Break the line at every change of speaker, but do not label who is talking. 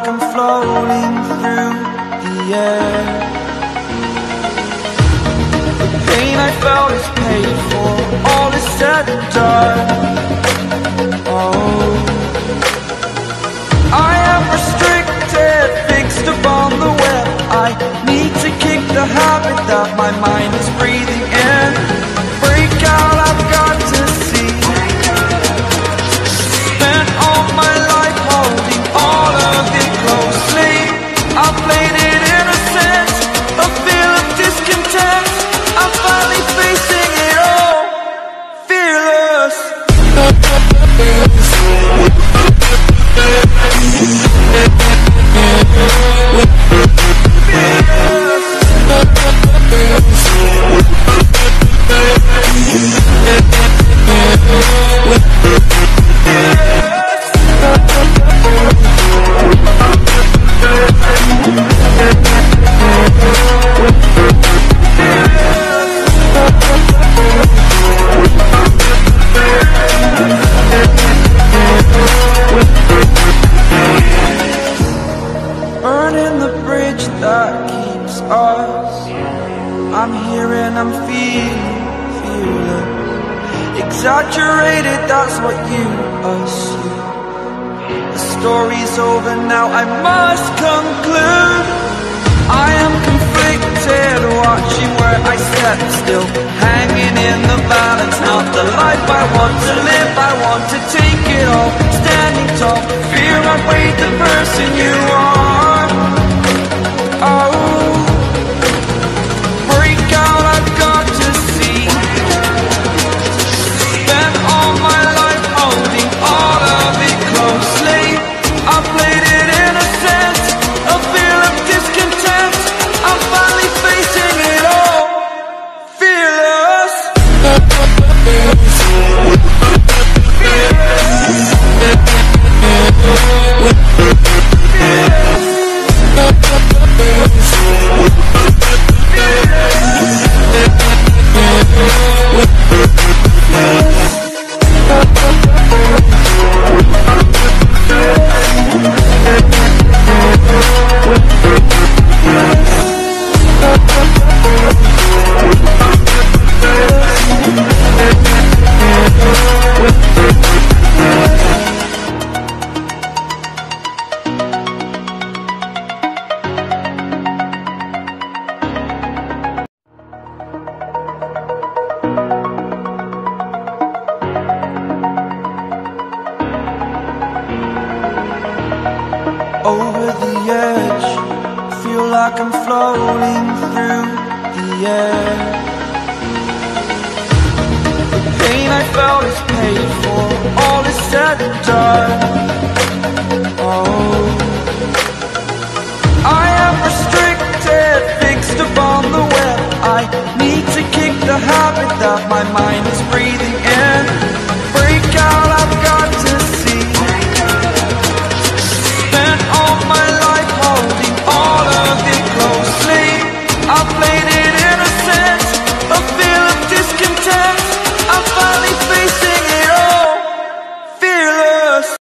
I'm floating through the air. The pain I felt is paid for, all is said and done. Oh, I am restricted, fixed upon the web. I need to kick the habit that my mind is breathing in. Break out, I've got to see. Spent all my life holding all of it closely. I played it innocent, a feel of discontent. I'm finally facing it all, fearless. Burning the bridge that keeps us. I'm here and I'm feeling exaggerated, that's what you assume. The story's over now, I must conclude. I am conflicted, watching where I step still, hanging in the balance. Not the life I want to live, I want to take it all. Standing tall, fear I weighed the person you are. Oh, break out, I've got to see. Spent all my life holding all of it closely. I played it innocent, a feel of discontent. I'm finally facing it all, fearless. Over the edge, feel like I'm floating through the air. The pain I felt is paid for, all is said and done. Oh,